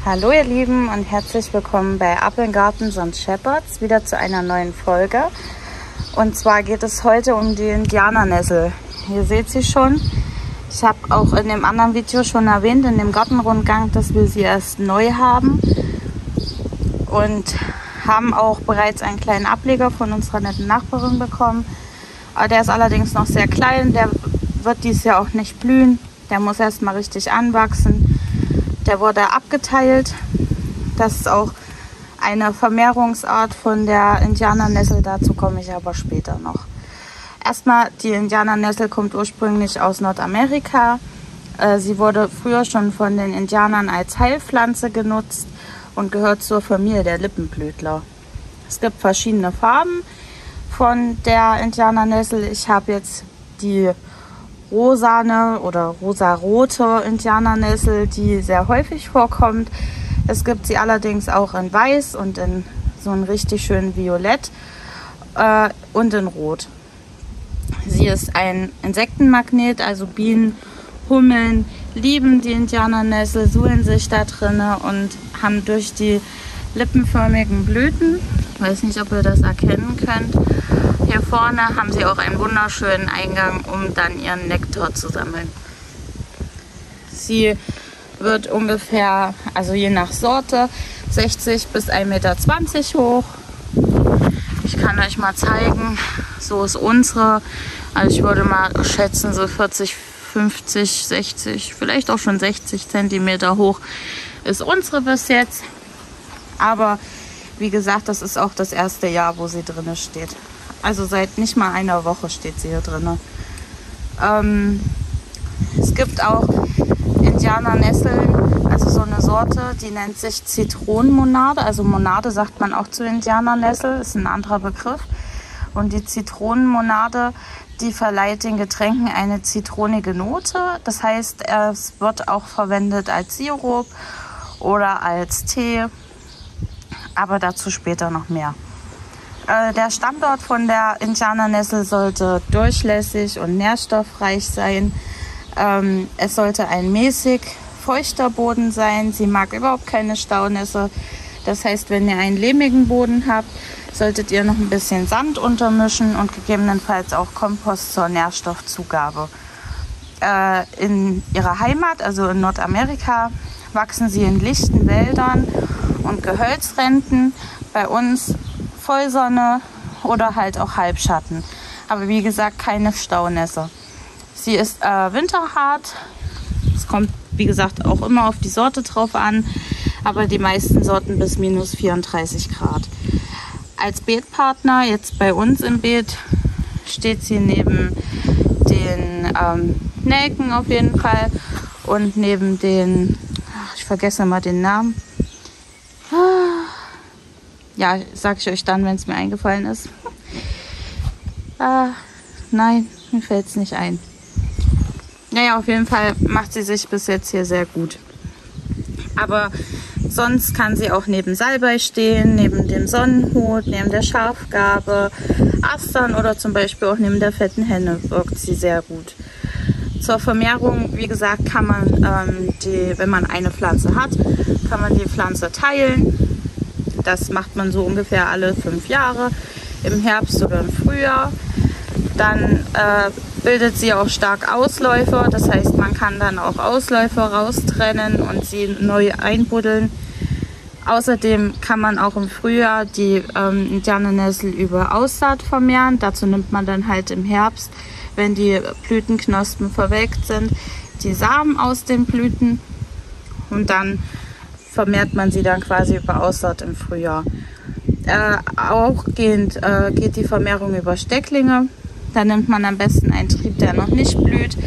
Hallo ihr Lieben und herzlich willkommen bei Apfelgarten St. Shepherds, wieder zu einer neuen Folge. Und zwar geht es heute um die Indianernessel. Ihr seht sie schon. Ich habe auch in dem anderen Video schon erwähnt, in dem Gartenrundgang, dass wir sie erst neu haben. Und haben auch bereits einen kleinen Ableger von unserer netten Nachbarin bekommen. Der ist allerdings noch sehr klein, der wird dieses Jahr auch nicht blühen. Der muss erst mal richtig anwachsen. Der wurde abgeteilt. Das ist auch eine Vermehrungsart von der Indianernessel. Dazu komme ich aber später noch. Erstmal, die Indianernessel kommt ursprünglich aus Nordamerika. Sie wurde früher schon von den Indianern als Heilpflanze genutzt und gehört zur Familie der Lippenblütler. Es gibt verschiedene Farben von der Indianernessel. Ich habe jetzt die rosane oder rosarote Indianernessel, die sehr häufig vorkommt. Es gibt sie allerdings auch in weiß und in so einem richtig schönen Violett und in Rot. Sie ist ein Insektenmagnet, also Bienen, Hummeln lieben die Indianernessel, suhlen sich da drinne und haben durch die lippenförmigen Blüten, ich weiß nicht, ob ihr das erkennen könnt, hier vorne haben sie auch einen wunderschönen Eingang, um dann ihren Nektar zu sammeln. Sie wird ungefähr, also je nach Sorte, 60 bis 1,20 Meter hoch. Ich kann euch mal zeigen, so ist unsere. Also ich würde mal schätzen, so 40, 50, 60, vielleicht auch schon 60 Zentimeter hoch ist unsere bis jetzt. Aber wie gesagt, das ist auch das erste Jahr, wo sie drin steht. Also seit nicht mal einer Woche steht sie hier drin. Es gibt auch Indianernesseln, also so eine Sorte, die nennt sich Zitronenmonade. Also Monade sagt man auch zu Indianernessel, ist ein anderer Begriff. Und die Zitronenmonade, die verleiht den Getränken eine zitronige Note. Das heißt, es wird auch verwendet als Sirup oder als Tee, aber dazu später noch mehr. Der Standort von der Indianernessel sollte durchlässig und nährstoffreich sein. Es sollte ein mäßig feuchter Boden sein. Sie mag überhaupt keine Staunässe. Das heißt, wenn ihr einen lehmigen Boden habt, solltet ihr noch ein bisschen Sand untermischen und gegebenenfalls auch Kompost zur Nährstoffzugabe. In ihrer Heimat, also in Nordamerika, wachsen sie in lichten Wäldern und Gehölzränten. Bei uns Vollsonne oder halt auch Halbschatten. Aber wie gesagt, keine Staunässe. Sie ist winterhart. Es kommt, wie gesagt, auch immer auf die Sorte drauf an. Aber die meisten Sorten bis minus 34 Grad. Als Beetpartner, jetzt bei uns im Beet, steht sie neben den Nelken auf jeden Fall. Und neben den, ich vergesse mal den Namen. Ja, sage ich euch dann, wenn es mir eingefallen ist. Nein, mir fällt es nicht ein. Naja, auf jeden Fall macht sie sich bis jetzt hier sehr gut. Aber sonst kann sie auch neben Salbei stehen, neben dem Sonnenhut, neben der Schafgarbe, Astern oder zum Beispiel auch neben der fetten Henne wirkt sie sehr gut. Zur Vermehrung, wie gesagt, kann man wenn man eine Pflanze hat, kann man die Pflanze teilen. Das macht man so ungefähr alle 5 Jahre, im Herbst oder im Frühjahr. Dann bildet sie auch stark Ausläufer, das heißt, man kann dann auch Ausläufer raustrennen und sie neu einbuddeln. Außerdem kann man auch im Frühjahr die Indianernessel über Aussaat vermehren. Dazu nimmt man dann halt im Herbst, wenn die Blütenknospen verwelkt sind, die Samen aus den Blüten und dann vermehrt man sie dann quasi über Aussaat im Frühjahr. Auch geht die Vermehrung über Stecklinge. Da nimmt man am besten einen Trieb, der noch nicht blüht.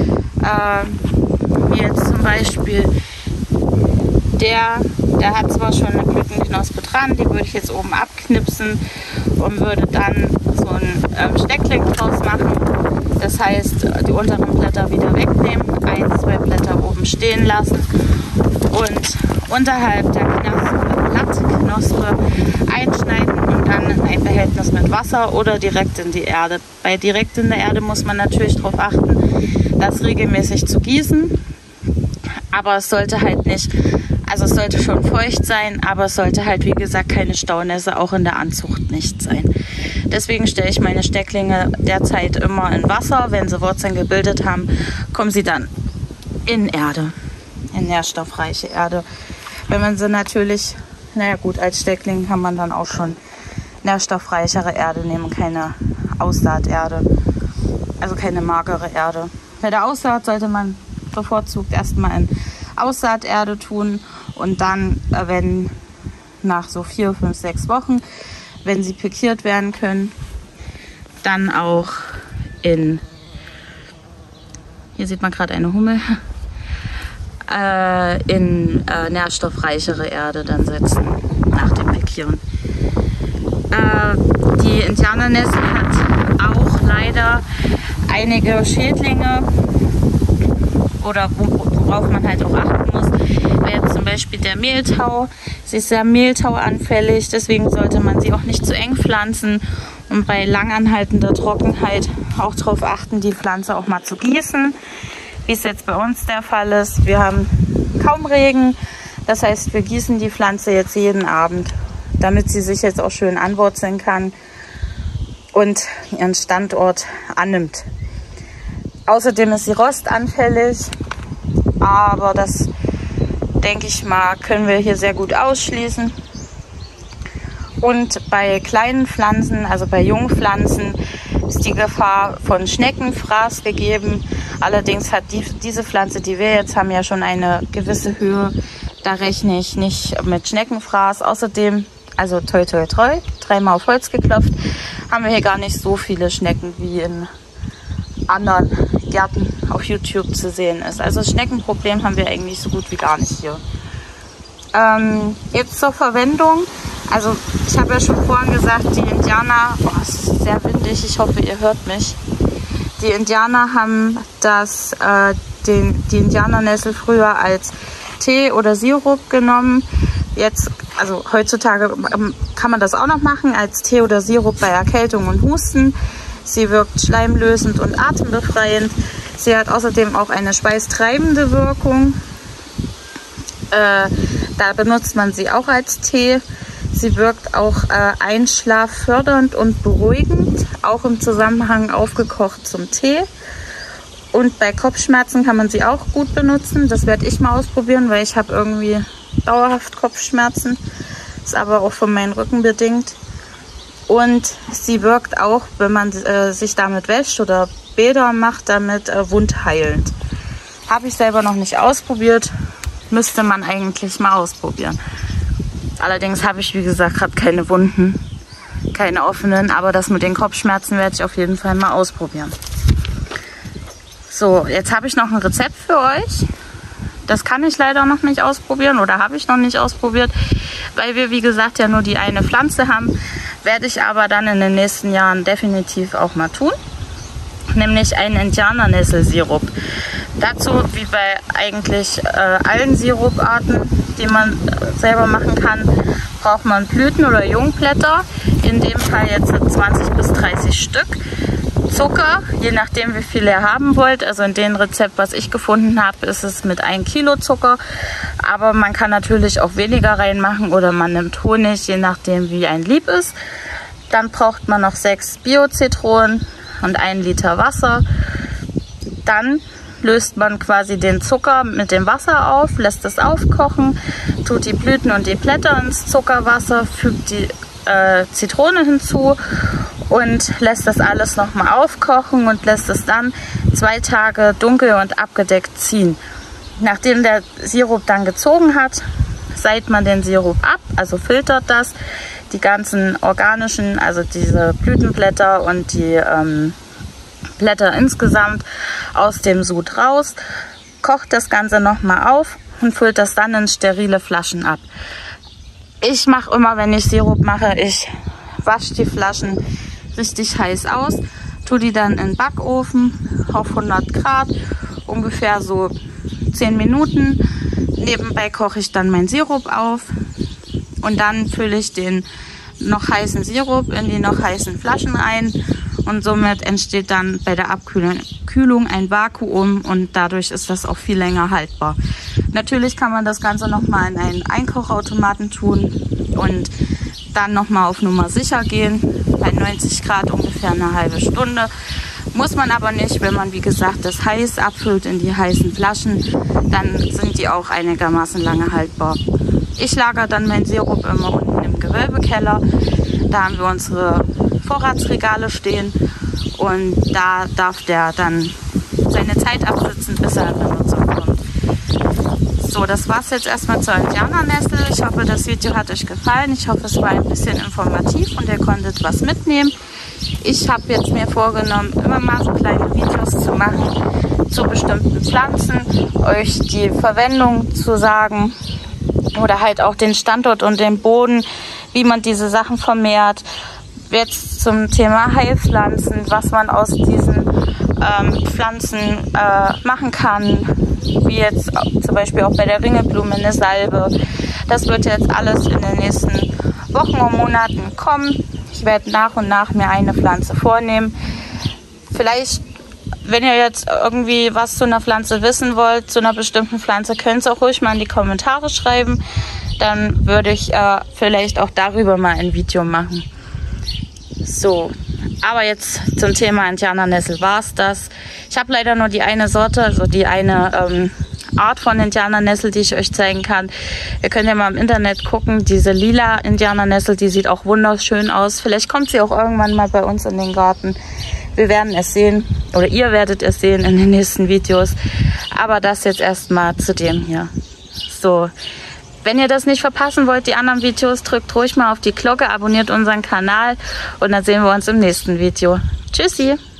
Wie jetzt zum Beispiel der hat zwar schon eine Blütenknospe dran, die würde ich jetzt oben abknipsen und würde dann so ein Steckling draus machen. Das heißt, die unteren Blätter wieder wegnehmen, 1, 2 Blätter oben stehen lassen und unterhalb der Blattknospe einschneiden und dann in ein Behältnis mit Wasser oder direkt in die Erde. Bei direkt in der Erde muss man natürlich darauf achten, das regelmäßig zu gießen, aber es sollte halt nicht Also es sollte schon feucht sein, aber es sollte halt, wie gesagt, keine Staunässe, auch in der Anzucht nicht sein. Deswegen stelle ich meine Stecklinge derzeit immer in Wasser. Wenn sie Wurzeln gebildet haben, kommen sie dann in Erde, in nährstoffreiche Erde. Wenn man sie natürlich, naja gut, als Steckling kann man dann auch schon nährstoffreichere Erde nehmen, keine Aussaaterde, also keine magere Erde. Bei der Aussaat sollte man bevorzugt erstmal in Aussaaterde tun und dann, wenn nach so 4, 5, 6 Wochen, wenn sie pikiert werden können, dann auch in, hier sieht man gerade eine Hummel, in nährstoffreichere Erde dann setzen nach dem Pikieren. Die Indianernessel hat auch leider einige Schädlinge, oder worauf man halt auch achten muss, wäre zum Beispiel der Mehltau. Sie ist sehr mehltauanfällig, deswegen sollte man sie auch nicht zu eng pflanzen und bei langanhaltender Trockenheit auch darauf achten, die Pflanze auch mal zu gießen, wie es jetzt bei uns der Fall ist. Wir haben kaum Regen, das heißt, wir gießen die Pflanze jetzt jeden Abend, damit sie sich jetzt auch schön anwurzeln kann und ihren Standort annimmt. Außerdem ist sie rostanfällig, aber das, denke ich mal, können wir hier sehr gut ausschließen. Und bei kleinen Pflanzen, also bei Jungpflanzen, ist die Gefahr von Schneckenfraß gegeben. Allerdings hat diese Pflanze, die wir jetzt haben, ja schon eine gewisse Höhe. Da rechne ich nicht mit Schneckenfraß. Außerdem, also toi toi toi, 3-mal auf Holz geklopft, haben wir hier gar nicht so viele Schnecken wie in anderen Gärten auf YouTube zu sehen ist. Also das Schneckenproblem haben wir eigentlich so gut wie gar nicht hier. Jetzt zur Verwendung. Also ich habe ja schon vorhin gesagt, die Indianer, es ist sehr windig, ich hoffe ihr hört mich. Die Indianer haben die Indianernessel früher als Tee oder Sirup genommen. Jetzt, also heutzutage kann man das auch noch machen als Tee oder Sirup bei Erkältung und Husten. Sie wirkt schleimlösend und atembefreiend. Sie hat außerdem auch eine schweißtreibende Wirkung. Da benutzt man sie auch als Tee. Sie wirkt auch einschlaffördernd und beruhigend, auch im Zusammenhang aufgekocht zum Tee. Und bei Kopfschmerzen kann man sie auch gut benutzen. Das werde ich mal ausprobieren, weil ich habe irgendwie dauerhaft Kopfschmerzen. Ist aber auch von meinem Rücken bedingt. Und sie wirkt auch, wenn man sich damit wäscht oder Bäder macht, damit wundheilend. Habe ich selber noch nicht ausprobiert, müsste man eigentlich mal ausprobieren. Allerdings habe ich, wie gesagt, gerade keine Wunden, keine offenen, aber das mit den Kopfschmerzen werde ich auf jeden Fall mal ausprobieren. So, jetzt habe ich noch ein Rezept für euch. Das kann ich leider noch nicht ausprobieren oder habe ich noch nicht ausprobiert, weil wir, wie gesagt, ja nur die eine Pflanze haben. Werde ich aber dann in den nächsten Jahren definitiv auch mal tun. Nämlich einen Indianernesselsirup. Dazu, wie bei eigentlich allen Siruparten, die man selber machen kann, braucht man Blüten oder Jungblätter. In dem Fall jetzt 20 bis 30 Stück. Zucker, je nachdem wie viel ihr haben wollt. Also in dem Rezept, was ich gefunden habe, ist es mit 1 Kilo Zucker. Aber man kann natürlich auch weniger reinmachen oder man nimmt Honig, je nachdem wie ein lieb ist. Dann braucht man noch 6 Bio-Zitronen und 1 Liter Wasser. Dann löst man quasi den Zucker mit dem Wasser auf, lässt es aufkochen, tut die Blüten und die Blätter ins Zuckerwasser, fügt die Zitrone hinzu und lässt das alles nochmal aufkochen und lässt es dann 2 Tage dunkel und abgedeckt ziehen. Nachdem der Sirup dann gezogen hat, seiht man den Sirup ab, also filtert das, die ganzen organischen, also diese Blütenblätter und die Blätter insgesamt aus dem Sud raus, kocht das Ganze nochmal auf und füllt das dann in sterile Flaschen ab. Ich mache immer, wenn ich Sirup mache, ich wasche die Flaschen richtig heiß aus, tue die dann in den Backofen auf 100 Grad, ungefähr so 10 Minuten. Nebenbei koche ich dann meinen Sirup auf und dann fülle ich den noch heißen Sirup in die noch heißen Flaschen ein und somit entsteht dann bei der Abkühlung Kühlung, ein Vakuum und dadurch ist das auch viel länger haltbar. Natürlich kann man das Ganze nochmal in einen Einkochautomaten tun und dann nochmal auf Nummer sicher gehen. Bei 90 Grad ungefähr eine halbe Stunde. Muss man aber nicht, wenn man wie gesagt das heiß abfüllt in die heißen Flaschen, dann sind die auch einigermaßen lange haltbar. Ich lagere dann meinen Sirup immer unten im Gewölbekeller. Da haben wir unsere Vorratsregale stehen und da darf der dann seine Zeit absitzen, bis er in Benutzung kommt. So, das war's jetzt erstmal zur Indianernessel. Ich hoffe, das Video hat euch gefallen. Ich hoffe, es war ein bisschen informativ und ihr konntet was mitnehmen. Ich habe jetzt mir vorgenommen, immer mal so kleine Videos zu machen zu bestimmten Pflanzen, euch die Verwendung zu sagen oder halt auch den Standort und den Boden, wie man diese Sachen vermehrt. Jetzt zum Thema Heilpflanzen, was man aus diesen Pflanzen machen kann, wie jetzt zum Beispiel auch bei der Ringelblume eine Salbe. Das wird jetzt alles in den nächsten Wochen und Monaten kommen. Ich werde nach und nach mir eine Pflanze vornehmen. Vielleicht, wenn ihr jetzt irgendwie was zu einer Pflanze wissen wollt, zu einer bestimmten Pflanze, könnt ihr auch ruhig mal in die Kommentare schreiben. Dann würde ich vielleicht auch darüber mal ein Video machen. So, aber jetzt zum Thema Indianernessel war es das. Ich habe leider nur die eine Sorte, also die eine Art von Indianernessel, die ich euch zeigen kann. Ihr könnt ja mal im Internet gucken, diese lila Indianernessel, die sieht auch wunderschön aus. Vielleicht kommt sie auch irgendwann mal bei uns in den Garten. Wir werden es sehen oder ihr werdet es sehen in den nächsten Videos. Aber das jetzt erstmal zu dem hier. So, wenn ihr das nicht verpassen wollt, die anderen Videos, drückt ruhig mal auf die Glocke, abonniert unseren Kanal und dann sehen wir uns im nächsten Video. Tschüssi!